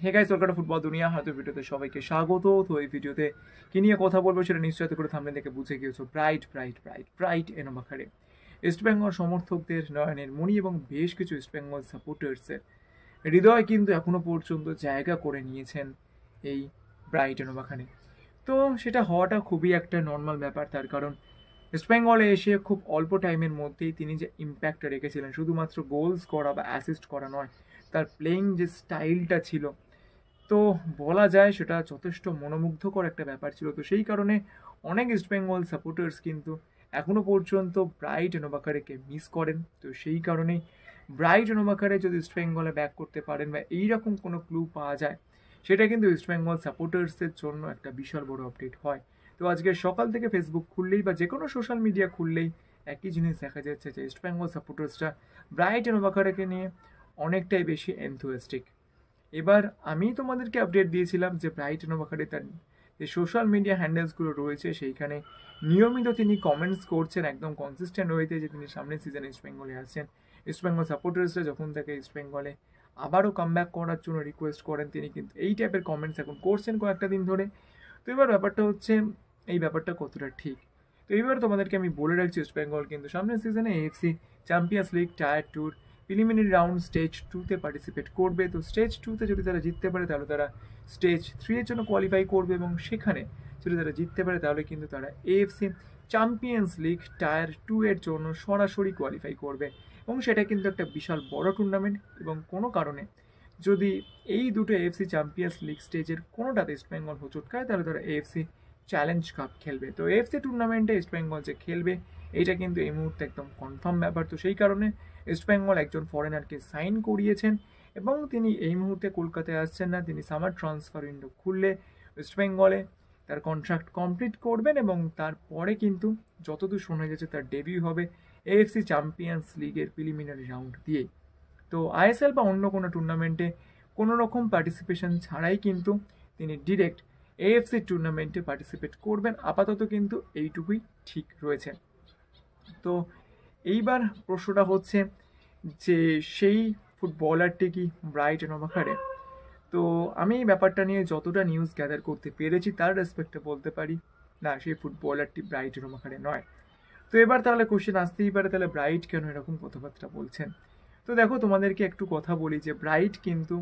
Hey guys, welcome to football দুনিয়া। হয়তো ভিডিওতে সবাইকে স্বাগত। তো এই ভিডিওতে কি নিয়ে কথা বলবো সেটা নিশ্চয়ই করে থাম্বনেল দেখে বুঝে গিয়েছো। Bright Bright Bright Bright Enobakhare East Bengal সমর্থকদের নয়নের মণি এবং বেশ কিছু ইস্টবেঙ্গল সাপোর্টার্সের হৃদয় কিন্তু এখনো পর্যন্ত জায়গা করে নিয়েছেন এই ব্রাইট এনোমাখানে। তো সেটা হওয়াটা খুবই একটা নর্মাল ব্যাপার, তার কারণ ইস্টবেঙ্গলে এসে খুব অল্প টাইমের মধ্যেই তিনি যে ইম্প্যাক্টটা রেখেছিলেন, শুধুমাত্র গোলস করা বা অ্যাসিস্ট করা নয়, তার প্লেয়িং যে স্টাইলটা ছিল, তো বলা যায় সেটা যথেষ্ট মনোমুগ্ধকর একটা ব্যাপার ছিল। তো সেই কারণে অনেক ইস্টবেঙ্গল সাপোর্টার্স কিন্তু এখনো পর্যন্ত ব্রাইট এনোবাকারেকে মিস করেন। তো সেই কারণেই ব্রাইট এনোবাকারে যদি ইস্টবেঙ্গলে ব্যাক করতে পারেন বা এইরকম কোনো ক্লু পাওয়া যায়, সেটা কিন্তু ইস্টবেঙ্গল সাপোর্টার্সদের জন্য একটা বিশাল বড় আপডেট হয়। তো আজকে সকাল থেকে ফেসবুক খুললেই বা যে কোনো সোশ্যাল মিডিয়া খুললেই একই জিনিস দেখা যাচ্ছে যে ইস্টবেঙ্গল সাপোর্টার্সরা ব্রাইট এনোবাকারেকে নিয়ে অনেকটাই বেশি এনথুয়াস্টিক। এবার আমি তোমাদেরকে আপডেট দিয়েছিলাম যে ব্রাইট এনোবাকারে তার যে সোশ্যাল মিডিয়া হ্যান্ডেলসগুলো রয়েছে সেইখানে নিয়মিত তিনি কমেন্টস করছেন একদম কনসিস্টেন্ট হয়েছে যে তিনি সামনের সিজনে ইস্টবেঙ্গলে আসছেন। ইস্টবেঙ্গল সাপোর্টার্সরা যখন তাকে ইস্টবেঙ্গলে আবারও কামব্যাক করার জন্য রিকোয়েস্ট করেন, তিনি কিন্তু এই টাইপের কমেন্টস এখন করছেন কয়েকটা দিন ধরে। তো এবার ব্যাপারটা হচ্ছে এই ব্যাপারটা কতটা ঠিক। তো এইবার তোমাদেরকে আমি বলে রাখছি, ইস্টবেঙ্গল কিন্তু সামনের সিজনে AFC Champions League tier two preliminary round stage 2-তে পার্টিসিপেট করবে। তো স্টেজ 2-তে যদি তারা জিততে পারে তাহলে তারা স্টেজ 3 এর জন্য কোয়ালিফাই করবে, এবং সেখানে যদি তারা জিততে পারে তাহলে কিন্তু তারা এএফসি চ্যাম্পিয়ন্স লিগ টায়ার 2 এর জন্য সরাসরি কোয়ালিফাই করবে। এবং সেটা কিন্তু একটা বিশাল বড় টুর্নামেন্ট, এবং কোনো কারণে যদি এই দুটো এএফসি চ্যাম্পিয়ন্স লিগ স্টেজের কোনোটাতে ইস্টবেঙ্গল হোঁচট খায় তাহলে তারা এএফসি চ্যালেঞ্জ কাপ খেলবে। তো এএফসি টুর্নামেন্টে ইস্টবেঙ্গল যে খেলবে এটা কিন্তু এই মুহূর্তে একদম কনফার্ম ব্যাপার। তো সেই কারণে ইস্টবেঙ্গল একজন ফরেনারকে সাইন করিয়েছেন, এবং তিনি এই মুহূর্তে কলকাতায় আসছেন না, তিনি সামার ট্রান্সফার উইন্ডো খুললে ইস্টবেঙ্গলে তার কন্ট্রাক্ট কমপ্লিট করবেন, এবং তারপরে কিন্তু যতদূর শোনা যাচ্ছে তার ডেবিউ হবে এএফসি চ্যাম্পিয়ন্স লিগের প্রিলিমিনারি রাউন্ড দিয়েই। তো আইএসএল বা অন্য কোনো টুর্নামেন্টে কোনো রকম পার্টিসিপেশন ছাড়াই কিন্তু তিনি ডিরেক্ট এএফসি টুর্নামেন্টে পার্টিসিপেট করবেন। আপাতত কিন্তু এইটুকুই ঠিক রয়েছে। তো এইবার প্রশ্নটা হচ্ছে যে সেই ফুটবলারটি কি ব্রাইট এনোবাকারে? তো আমি এই ব্যাপারটা নিয়ে যতটা নিউজ গ্যাদার করতে পেরেছি তার রেসপেক্টে বলতে পারি না, সেই ফুটবলারটি ব্রাইট এনোবাকারে নয়। তো এবার তাহলে কোশ্চেন আসতেই পারে, তাহলে ব্রাইট কেন এরকম কথাবার্তা বলছেন? তো দেখো, তোমাদেরকে একটু কথা বলি যে ব্রাইট কিন্তু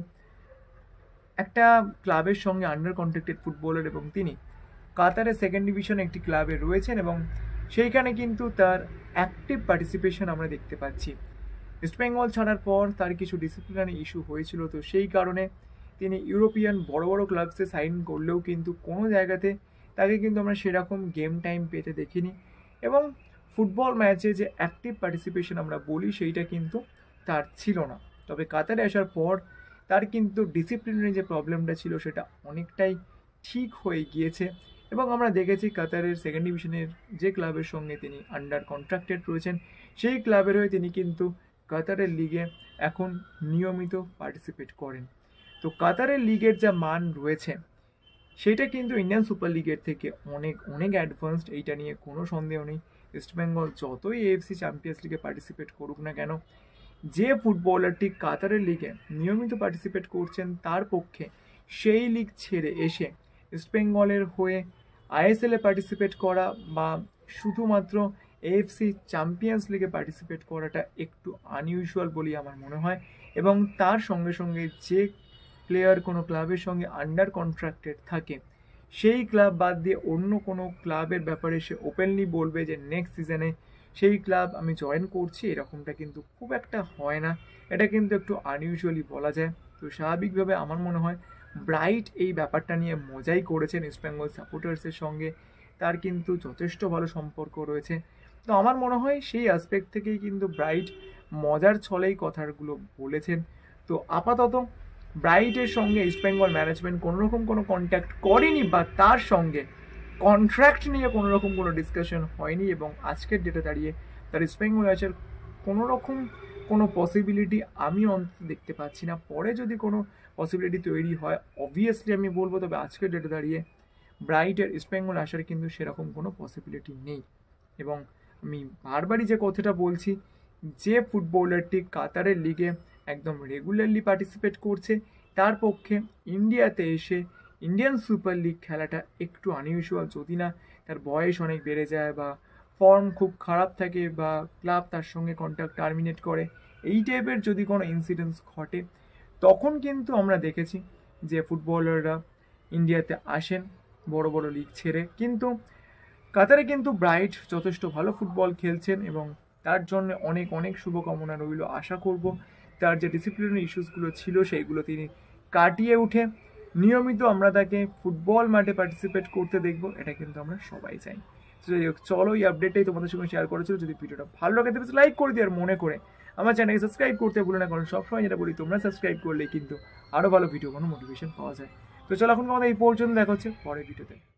একটা ক্লাবের সঙ্গে আন্ডার কন্ট্রাক্টেড ফুটবলার, এবং তিনি কাতারের সেকেন্ড ডিভিশনে একটি ক্লাবে রয়েছেন, এবং সেইখানে কিন্তু তার অ্যাক্টিভ পার্টিসিপেশন আমরা দেখতে পাচ্ছি। ইস্টবেঙ্গল ছাড়ার পর তার কিছু ডিসিপ্লিনারি ইস্যু হয়েছিল, তো সেই কারণে তিনি ইউরোপিয়ান বড় বড় ক্লাবসে সাইন করলেও কিন্তু কোনো জায়গাতে তাকে কিন্তু আমরা সেরকম গেম টাইম পেতে দেখিনি, এবং ফুটবল ম্যাচে যে অ্যাক্টিভ পার্টিসিপেশন আমরা বলি সেইটা কিন্তু তার ছিল না। তবে কাতারে আসার পর তার কিন্তু ডিসিপ্লিনারি যে প্রবলেমটা ছিল সেটা অনেকটাই ঠিক হয়ে গিয়েছে, এবং আমরা দেখেছি কাতারের সেকেন্ড ডিভিশনের যে ক্লাবের সঙ্গে তিনি আন্ডার কন্ট্রাক্টেড রয়েছেন সেই ক্লাবের হয়ে তিনি কিন্তু কাতারের লিগে এখন নিয়মিত পার্টিসিপেট করেন। তো কাতারের লিগের যা মান রয়েছে সেটা কিন্তু ইন্ডিয়ান সুপার লিগের থেকে অনেক অনেক অ্যাডভান্সড, এইটা নিয়ে কোনো সন্দেহ নেই। ইস্টবেঙ্গল যতই এএফসি চ্যাম্পিয়ন্স লিগে পার্টিসিপেট করুক না কেন, যে ফুটবলারটি কাতারের লিগে নিয়মিত পার্টিসিপেট করছেন তার পক্ষে সেই লিগ ছেড়ে এসে ইস্টবেঙ্গলের হয়ে আইএসএলে পার্টিসিপেট করা বা শুধুমাত্র এএফসি চ্যাম্পিয়ন্স লিগে পার্টিসিপেট করাটা একটু আনইউজুয়াল বলেই আমার মনে হয়। এবং তার সঙ্গে সঙ্গে যে প্লেয়ার কোনো ক্লাবের সঙ্গে আন্ডার কন্ট্রাক্টেড থাকে সেই ক্লাব বাদ দিয়ে অন্য কোনো ক্লাবের ব্যাপারে সে ওপেনলি বলবে যে নেক্সট সিজনে সেই ক্লাব আমি জয়েন করছি, এরকমটা কিন্তু খুব একটা হয় না। এটা কিন্তু একটু আনইউজুয়ালি বলা যায়। তো স্বাভাবিকভাবে আমার মনে হয় ব্রাইট এই ব্যাপারটা নিয়ে মজাই করেছেন ইস্টবেঙ্গল সাপোর্টার্সের সঙ্গে, তার কিন্তু যথেষ্ট ভালো সম্পর্ক রয়েছে। তো আমার মনে হয় সেই অ্যাসপেক্ট থেকেই কিন্তু ব্রাইট মজার ছলেই কথাগুলো বলেছেন। তো আপাতত ব্রাইটের সঙ্গে ইস্টবেঙ্গল ম্যানেজমেন্ট কোনোরকম কোনো কন্ট্যাক্ট করেনি, বা তার সঙ্গে কন্ট্রাক্ট নিয়ে কোনোরকম কোনো ডিসকাশন হয়নি, এবং আজকের ডেটে দাঁড়িয়ে তার ইস্টবেঙ্গল ম্যাচের কোনোরকম কোনো পসিবিলিটি আমি অন্তত দেখতে পাচ্ছি না। পরে যদি কোনো পসিবিলিটি তৈরি হয় অবভিয়াসলি আমি বলবো, তবে আজকের ডেটে দাঁড়িয়ে ব্রাইটের ইস্টবেঙ্গল আসার কিন্তু সেরকম কোনো পসিবিলিটি নেই। এবং আমি বারবারই যে কথাটা বলছি, যে ফুটবলারটি কাতারের লিগে একদম রেগুলারলি পার্টিসিপেট করছে তার পক্ষে ইন্ডিয়াতে এসে ইন্ডিয়ান সুপার লিগ খেলাটা একটু আনইউজুয়াল, যদি না তার বয়স অনেক বেড়ে যায় বা ফর্ম খুব খারাপ থাকে বা ক্লাব তার সঙ্গে কন্ট্রাক্ট টার্মিনেট করে, এই টাইপের যদি কোনো ইনসিডেন্টস ঘটে, তখন কিন্তু আমরা দেখেছি যে ফুটবলাররা ইন্ডিয়াতে আসেন বড় বড় লিগ ছেড়ে। কিন্তু কাতারে কিন্তু ব্রাইট যথেষ্ট ভালো ফুটবল খেলছেন এবং তার জন্য অনেক অনেক শুভকামনা রইল। আশা করব তার যে ডিসিপ্লিনারি ইস্যুসগুলো ছিল সেইগুলো তিনি কাটিয়ে উঠে নিয়মিত আমরা তাকে ফুটবল মাঠে পার্টিসিপেট করতে দেখব, এটা কিন্তু আমরা সবাই চাই। তো যাই হোক, চলো এই আপডেটটাই তোমাদের সঙ্গে শেয়ার করেছিল। যদি ভিডিওটা ভালো লাগে তাহলে লাইক করে দিও, আর মনে করে আমার চ্যানেলকে সাবস্ক্রাইব করতে ভুলো না, কারণ সবসময় যেটা বলি তোমরা সাবস্ক্রাইব করলে কিন্তু আরও ভালো ভিডিও কোনো মোটিভেশন পাওয়া যায়। তো চলো এখন আমাদের এই পর্যন্ত দেখা হচ্ছে পরের ভিডিওতে।